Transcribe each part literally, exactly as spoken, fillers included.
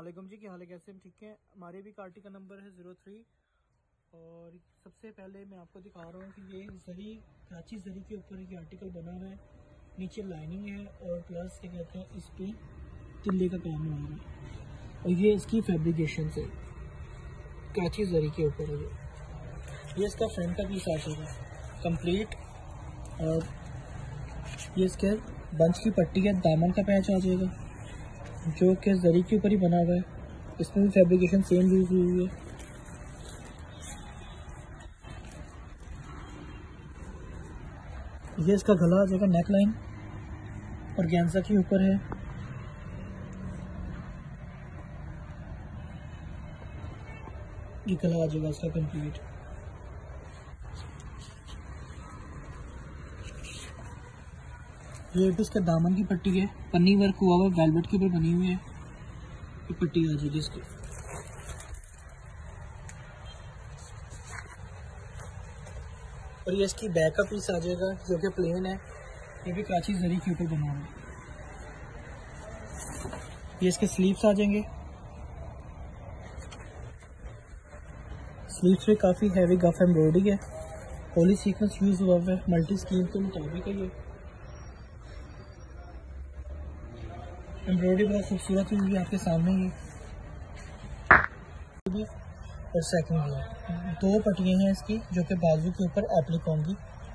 अस्सलाम जी, क्या हाल है, कैसे हम ठीक हैं। हमारे भी कार्टी का नंबर है ज़ीरो थ्री। और सबसे पहले मैं आपको दिखा रहा हूँ कि ये जरी कराची जरी के ऊपर ये आर्टिकल बना हुआ है, नीचे लाइनिंग है और प्लस क्या कहते हैं इस पर तिल्ले का काम बना हुआ है और ये इसकी फैब्रिकेशन से कराची जरी के ऊपर है। ये इसका फ्रंट का पीस आ जाएगा कंप्लीट और ये इसके बंच की पट्टी है, दामन का पैच आ जाएगा जो कि जरी के ऊपर ही बना हुआ है। इसमें भी फैब्रिकेशन सेम यूज हुई है। ये इसका गला आ जाएगा नेक लाइन और गेंजा के ऊपर है। ये गला आ जाएगा इसका कंप्लीट। ये भी इसका दामन की पट्टी है, पन्नी वर्क हुआ हुआ वेलवेट के ऊपर बनी हुई है। ये पट्टी आ जाएगी इसकी। और ये इसकी बैक का पीस आ जाएगा जो कि प्लेन है। ये भी कराची जरी के ऊपर बना हुआ है। ये इसके स्लीव्स आ जाएंगे। स्लीव्स पे काफ़ी हैवी गफ एम्ब्रॉयडरी है, पॉली सीक्वेंस यूज हुआ है मल्टी स्कीम के मुताबिक है। ये एम्ब्रॉयडरी बहुत खूबसूरत हुई है आपके सामने। ये और सेकंड है दो पट्टियाँ हैं इसकी जो कि बाजू के ऊपर एप्लिक होंगी।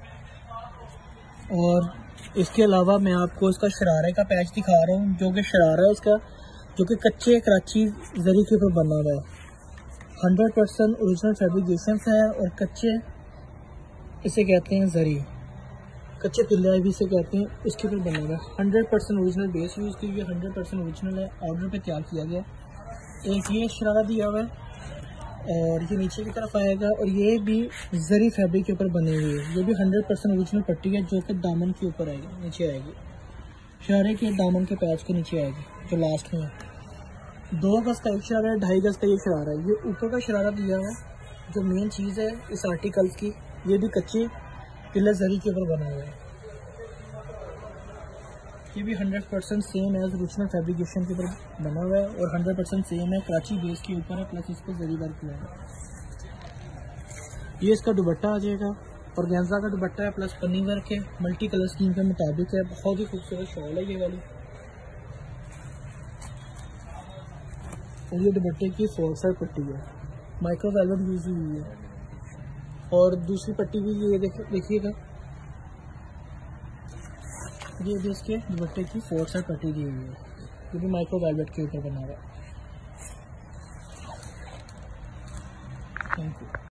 और इसके अलावा मैं आपको इसका शरारे का पैच दिखा रहा हूँ जो कि शरारा है इसका जो कि कच्चे कराची जरी के ऊपर बना हुआ है। हंड्रेड परसेंट ओरिजिनल फैब्रिकेशन है और कच्चे इसे कहते हैं जरी, कच्चे तिल्ला भी इसे कहते हैं, उसके ऊपर बना हुआ है। Hundred percent original base use की हुई है, हंड्रेड परसेंट ओरिजिनल है, ऑर्डर पे तैयार किया गया। एक ये शरारा दिया हुआ है और ये नीचे की तरफ आएगा और ये भी जरी फैब्रिक के ऊपर बनी हुई है। ये भी हंड्रेड परसेंट ओरिजिनल पट्टी है जो कि दामन के ऊपर आएगी, नीचे आएगी, शरारे के दामन के पैच के नीचे आएगी जो लास्ट में है। दो गज का एक शरारा है, ढाई गज का ये शरारा है। ये ऊपर का शरारा दिया हुआ है जो मेन चीज़ है इस आर्टिकल की। ये भी कच्चे तिल्ला जरी के ऊपर बना हुआ है। ये भी हंड्रेड परसेंट सेम है, ओरिजिनल फैब्रिकेशन के ऊपर बना हुआ है और हंड्रेड परसेंट सेम है, कराची बेस के ऊपर है, प्लस इस पर जरी वर्क हुआ है। ये इसका दुपट्टा आ जाएगा और गेंजा का दुपट्टा है, प्लस पन्नी वर्क है, मल्टी कलर स्कीम के मुताबिक है। बहुत ही खूबसूरत शॉल है ये वाली। और ये दुपट्टे की फोर साइड पट्टी है, माइक्रो वेलवेट यूज हुई है। और दूसरी पट्टी भी ये देखिएगा, ये भी इसके दुपट्टे की फोर साइड पट्टी दी हुई है। ये भी माइक्रो वेलवेट के ऊपर बना हुआ है। Thank you.